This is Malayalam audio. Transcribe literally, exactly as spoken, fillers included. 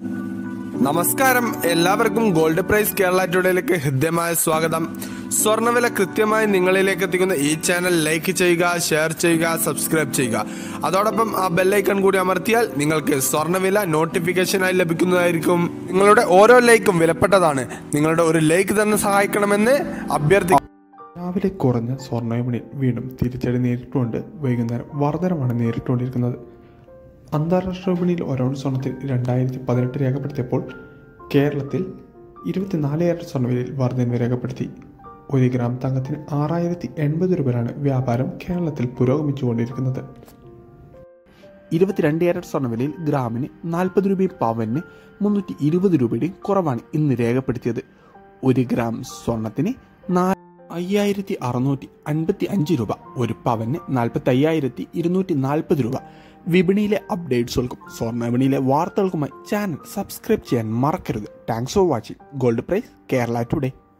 നമസ്കാരം, എല്ലാവർക്കും ഗോൾഡ് പ്രൈസ് കേരള ടുഡേയിലേക്ക് ഹൃദ്യമായ സ്വാഗതം. സ്വർണ്ണവില കൃത്യമായി നിങ്ങളിലേക്ക് എത്തിക്കുന്ന ഈ ചാനൽ ലൈക്ക് ചെയ്യുക, ഷെയർ ചെയ്യുക, സബ്സ്ക്രൈബ് ചെയ്യുക. അതോടൊപ്പം ആ ബെല്ലൈക്കൺ കൂടി അമർത്തിയാൽ നിങ്ങൾക്ക് സ്വർണ്ണവില നോട്ടിഫിക്കേഷനായി ലഭിക്കുന്നതായിരിക്കും. നിങ്ങളുടെ ഓരോ ലൈക്കും വിലപ്പെട്ടതാണ്. നിങ്ങളുടെ ഒരു ലൈക്ക് തന്നെ സഹായിക്കണമെന്ന് അഭ്യർത്ഥിക്കുന്നു. രാവിലെ കുറഞ്ഞ സ്വർണ്ണവിപണിയിൽ വീണ്ടും തിരിച്ചടി നേരിട്ടുകൊണ്ട് വൈകുന്നേരം വർധനമാണ് നേരിട്ടുകൊണ്ടിരിക്കുന്നത്. അന്താരാഷ്ട്ര വിപണിയിൽ ഒരൗൺസ് സ്വർണ്ണത്തിൽ രണ്ടായിരത്തി പതിനെട്ട് രേഖപ്പെടുത്തിയപ്പോൾ കേരളത്തിൽ ഇരുപത്തിനാല് ക്യാരറ്റ് സ്വർണ്ണവിലയിൽ വർധന രേഖപ്പെടുത്തി. ഒരു ഗ്രാം തങ്കത്തിന് ആറായിരത്തി എൺപത് രൂപയാണ് വ്യാപാരം കേരളത്തിൽ പുരോഗമിച്ചുകൊണ്ടിരിക്കുന്നത്. ഇരുപത്തിരണ്ട് ക്യാരറ്റ് സ്വർണ്ണവിലയിൽ ഗ്രാമിന് നാൽപ്പത് രൂപയും പവന് മുന്നൂറ്റി ഇരുപത് രൂപയുടെയും കുറവാണ് ഇന്ന് രേഖപ്പെടുത്തിയത്. ഒരു ഗ്രാം സ്വർണത്തിന് അയ്യായിരത്തി അറുന്നൂറ്റി അൻപത്തി അഞ്ച് രൂപ, ഒരു പവന് നാൽപ്പത്തി അയ്യായിരത്തി ഇരുന്നൂറ്റി നാൽപ്പത് രൂപ. വിപണിയിലെ അപ്ഡേറ്റ്സുകൾക്കും സ്വർണ്ണ വിപണിയിലെ വാർത്തകൾക്കുമായി ചാനൽ സബ്സ്ക്രൈബ് ചെയ്യാൻ മറക്കരുത്. Thanks for watching gold price Kerala today.